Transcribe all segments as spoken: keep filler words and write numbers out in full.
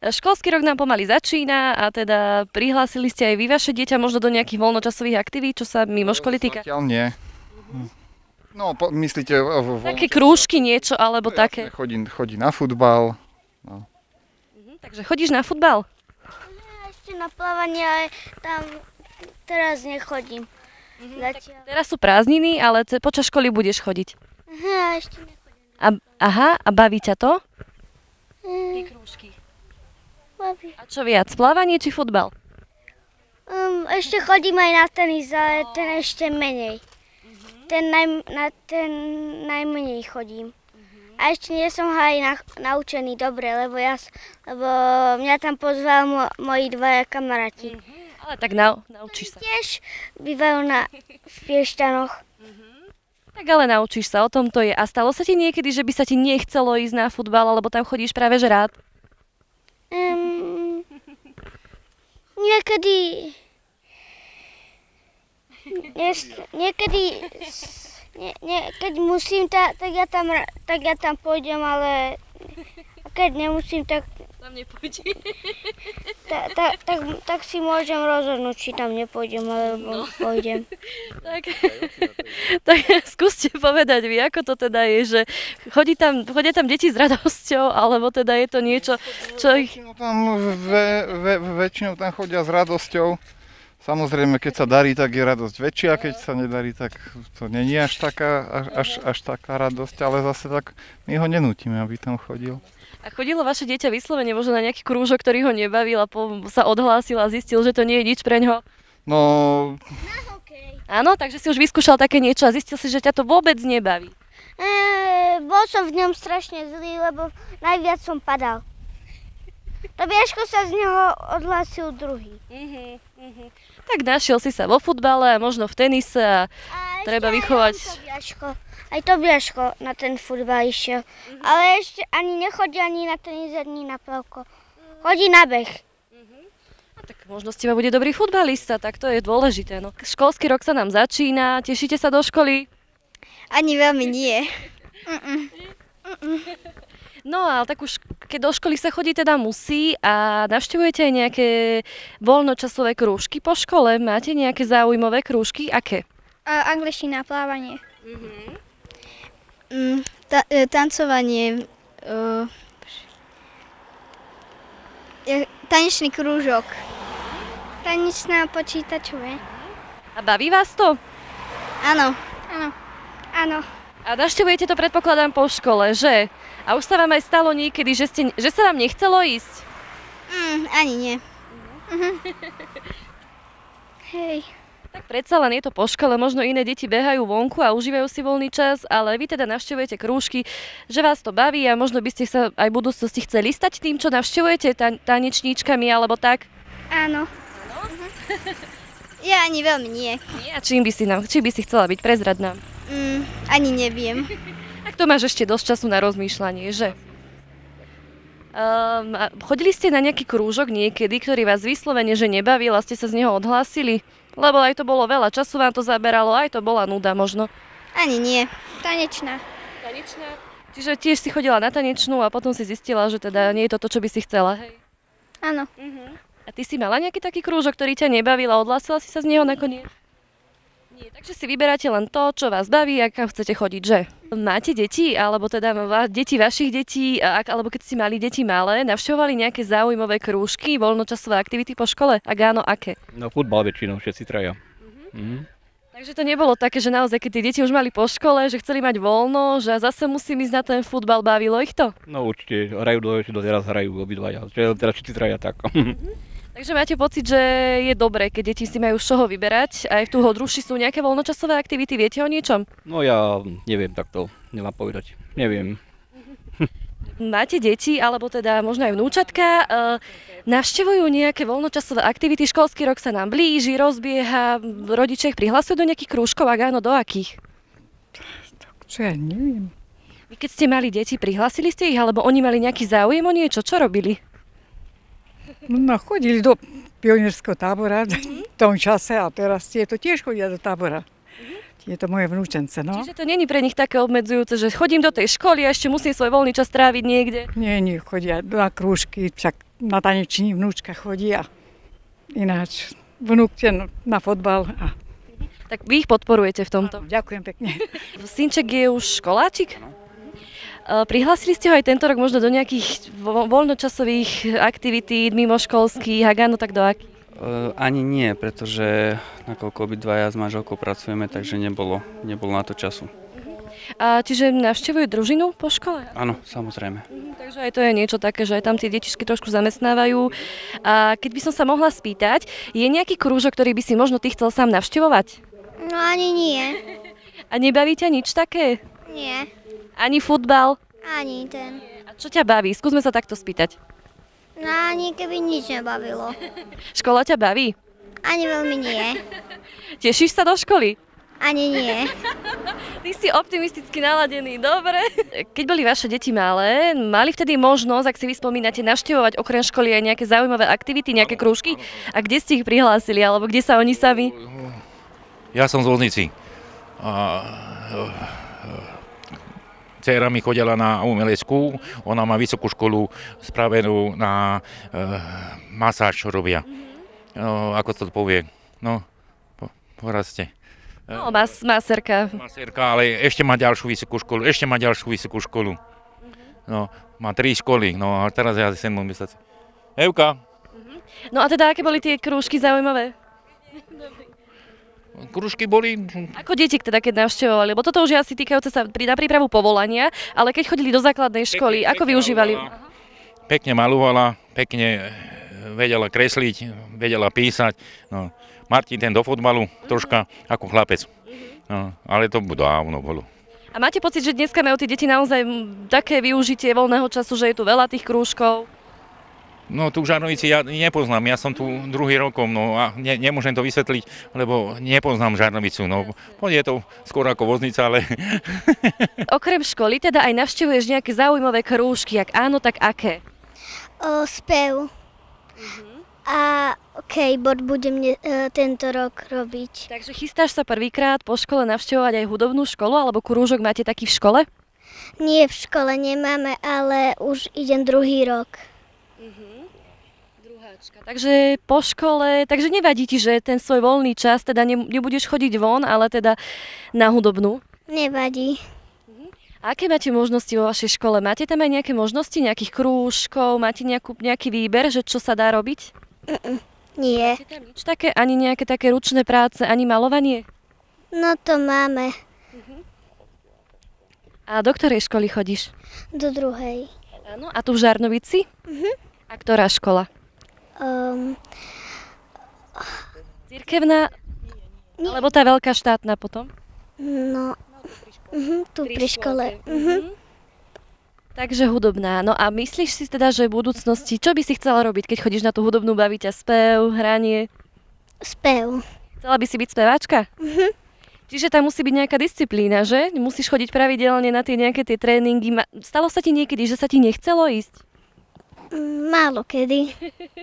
Školský rok nám pomaly začína a teda prihlásili ste aj vy vaše dieťa možno do nejakých voľnočasových aktivít, čo sa mimo školy týka? Zatiaľ nie. No, po, myslíte... V, Také krúžky niečo, alebo no, také? Jasne, chodí, chodí na futbal. No. Mhm, takže chodíš na futbal? Ja ešte na plávanie, ale tam teraz nechodím. Mhm, Zatiaľ. Teraz sú prázdniny, ale ce- počas školy budeš chodiť. Aha, ešte nechodím. A, aha, a baví ťa to? Mm, krúžky. baví. A čo viac, plávanie či futbal? Um, ešte chodím aj na tenis, ale ten ešte menej. Ten, naj, na ten najmenej chodím. A ešte nie som ho aj na, naučený dobre, lebo, ja, s- lebo mňa tam pozval mo, moji dvaja kamaráti. Ale tak nau, naučíš sa. Tiež bývajú na, v Piešťanoch. Tak ale naučíš sa, o tom to je. A stalo sa ti niekedy, že by sa ti nechcelo ísť na futbal, alebo tam chodíš práve že rád? Um, niekedy... Nes, niekedy... Nie, nie, keď musím, ta, tak, ja tam, ra- tak ja tam pôjdem, ale keď nemusím, tak, Tam nepôjde. ta, ta, tak, tak si môžem rozhodnúť, či tam nepôjdem, alebo pôjdem. tak, tak skúste povedať vy, ako to teda je, že chodí tam, chodia tam deti s radosťou, alebo teda je to niečo, čo ich... Väčšinou tam, ve, ve, väčšinou tam chodia s radosťou. Samozrejme, keď sa darí, tak je radosť väčšia, keď sa nedarí, tak to není až taká, až, až, až taká radosť, ale zase tak my ho nenútime, aby tam chodil. A chodilo vaše dieťa vyslovene možno na nejaký krúžok, ktorý ho nebavil a po, sa odhlásil a zistil, že to nie je nič preňho? No, Na hokej. Áno, takže si už vyskúšal také niečo a zistil si, že ťa to vôbec nebaví. E, bol som v ňom strašne zlý, lebo najviac som padal. Tobiaško sa z neho odhlásil druhý. Uh-huh, uh-huh. Tak našiel si sa vo futbale a možno v tenise a A treba ešte aj vychovať... on Tobiaško. Aj Tobiaško na ten futbal išiel. Ale ešte ani nechodí ani na tenis, ani na plavko. Chodí na beh. A tak možno z teba bude dobrý futbalista, tak to je dôležité. No. Školský rok sa nám začína, tešíte sa do školy? Ani veľmi nie. No ale tak už keď do školy sa chodí teda musí a navštevujete aj nejaké voľnočasové krúžky po škole? Máte nejaké zaujímavé krúžky? Aké? A, angličtina, plávanie. Mm, ta, e, tancovanie. E, je- tanečný krúžok. Tanečná počítačové. A baví vás to? Áno. Áno. Áno. A navštevujete to predpokladám po škole, že? A už sa vám aj stalo niekedy, že, ste, že sa vám nechcelo ísť? Mm, ani nie. Mhm. Hej. Tak predsa len je to po škole, možno iné deti behajú vonku a užívajú si voľný čas, ale vy teda navštevujete krúžky, že vás to baví a možno by ste sa aj v budúcnosti chceli stať tým, čo navštevujete, ta- tanečníčkami alebo tak? Áno. Ja ani veľmi nie. Nie, a čím by si, nám, čím by si chcela byť? Prezrad nám. Mm, ani neviem. Tak to máš ešte dosť času na rozmýšľanie, že? Um, a chodili ste na nejaký krúžok niekedy, ktorý vás vyslovene, že nebavil a ste sa z neho odhlásili? Lebo aj to bolo veľa času, vám to zaberalo, aj to bola nuda možno. Ani nie. Tanečná. Tanečná? Čiže tiež si chodila na tanečnú a potom si zistila, že teda nie je to to, čo by si chcela, hej? Áno. A ty si mala nejaký taký krúžok, ktorý ťa nebavil a odhlásila si sa z neho nakoniec? Nie, takže si vyberáte len to, čo vás baví a kam chcete chodiť, že? Máte deti, alebo teda va- deti vašich detí, a ak, alebo keď si mali deti malé, navštevovali nejaké zaujímavé krúžky, voľnočasové aktivity po škole? Ak áno, aké? No futbal väčšinou, všetci traja. Mhm. Takže to nebolo také, že naozaj, keď tie deti už mali po škole, že chceli mať voľno, že zase musím ísť na ten futbal, bavilo ich to? No určite, hrajú do do teraz hrajú obidvaja, čiže teraz všetci traja tak. Takže máte pocit, že je dobré, keď deti si majú z čoho vyberať? Aj v tu Hodruši sú nejaké voľnočasové aktivity, viete o niečom? No ja neviem takto, nemám povedať, neviem. Máte deti, alebo teda možno aj vnúčatka, e, navštevujú nejaké voľnočasové aktivity, školský rok sa nám blíži, rozbieha, rodičia ich prihlasujú do nejakých krúžkov, ak áno, do akých? Čo ja neviem. Vy keď ste mali deti, prihlásili ste ich, alebo oni mali nejaký záujem o niečo, čo robili? No, chodili do pionierského tábora v tom čase a teraz tieto tiež chodia do tábora. Je to moje vnúčence, no. Čiže to není pre nich také obmedzujúce, že chodím do tej školy a ešte musím svoj voľný čas tráviť niekde. Nie, nie, chodia na krúžky, však na taneční vnúčka chodí a ináč vnúk ten na fotbal. A Tak vy ich podporujete v tomto. ďakujem pekne. Synček je už školáčik? E, Prihlásili ste ho aj tento rok možno do nejakých vo- voľnočasových aktivít, mimoškolských, ak áno, tak do akých? E, ani nie, pretože nakoľko obidvaja s manželkou pracujeme, takže nebolo, nebolo na to času. A čiže navštevujú družinu po škole? Áno, samozrejme. Mhm, takže aj to je niečo také, že aj tam tie detičky trošku zamestnávajú. A keď by som sa mohla spýtať, je nejaký krúžok, ktorý by si možno ty chcel sám navštevovať? No ani nie. A nebaví ťa nič také? Nie. Ani futbal? Ani ten. A čo ťa baví? Skúsme sa takto spýtať. No ani keby nič nebavilo. Škola ťa baví? Ani veľmi nie. Tešíš sa do školy? Ani nie. Ty si optimisticky naladený, dobre. Keď boli vaše deti malé, mali vtedy možnosť, ak si vy spomínate, navštevovať okrem školy aj nejaké zaujímavé aktivity, nejaké krúžky? A kde ste ich prihlásili, alebo kde sa oni sami? Ja som z Loznici. A, dcéra mi chodila na umeleckú, ona má vysokú školu spravenú na e, masáž, čo robia. No, ako sa to povie? No, po, porazte. No, mas, maserka. Masérka, ale ešte má ďalšiu vysokú školu, ešte má ďalšiu vysokú školu. No, má tri školy, no a teraz ja sem mám mysleť. Evka, No a teda, aké boli tie krúžky zaujímavé? kružky boli, Ako deti teda, keď navštevovali? Lebo toto už je asi týkajúce sa pri- na prípravu povolania, ale keď chodili do základnej školy, Pekne- ako pekne využívali? maľovala. pekne maľovala, pekne vedela kresliť, vedela písať. No, Martin ten do fotbalu, troška ako chlapec. No, ale to dávno bolo. A máte pocit, že dneska majú tie deti naozaj mm, také využitie voľného času, že je tu veľa tých krúžkov? No tu v Žarnovici ja nepoznám, ja som tu druhý rokom, no a ne, nemôžem to vysvetliť, lebo nepoznám Žarnovicu. No, je to skôr ako Voznica, ale Okrem školy teda aj navštevuješ nejaké zaujímavé krúžky, ak áno, tak aké? O, spev. A keyboard budem ne, e, tento rok robiť. Takže chystáš sa prvýkrát po škole navštevovať aj hudobnú školu, alebo krúžok máte taký v škole? Nie, v škole nemáme, ale už idem druhý rok. Druháčka. Takže po škole, takže nevadí ti, že ten svoj voľný čas, teda ne, nebudeš chodiť von, ale teda na hudobnú? Nevadí. A aké máte možnosti vo vašej škole? Máte tam aj nejaké možnosti, nejakých krúžkov, máte nejakú, nejaký výber, že čo sa dá robiť? Nie. Máte tam nič také, ani nejaké také ručné práce, ani malovanie? No to máme. A do ktorej školy chodíš? Do druhej. Áno, a tu v Žarnovici? A ktorá škola? Um, Cirkevná? Alebo tá veľká štátna potom? no, uh, tu pri škole. Uh, Takže hudobná. No a myslíš si teda, že v budúcnosti, čo by si chcela robiť, keď chodíš na tú hudobnú, baví ťa spev, hranie? spev. Chcela by si byť speváčka? Čiže tam musí byť nejaká disciplína, že? Musíš chodiť pravidelne na tie nejaké tie tréningy. Ma- Stalo sa ti niekedy, že sa ti nechcelo ísť? Mm, Málo kedy.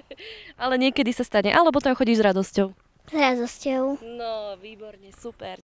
Ale niekedy sa stane. Alebo tam chodíš s radosťou? S radosťou. No, výborne, super.